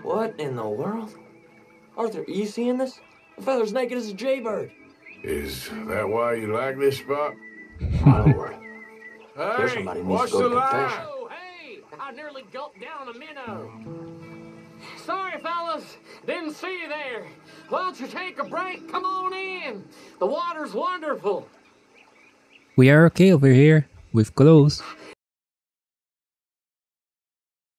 What in the world? Arthur, are you seeing this? The feather's naked as a jaybird. Is that why you like this spot? My lord. Hey, Somebody needs what's to go the to confession. line? Oh, hey! I nearly gulped down a minnow. Sorry, fellas. Didn't see you there. Why don't you take a break? Come on in. The water's wonderful. We are okay over here with clothes.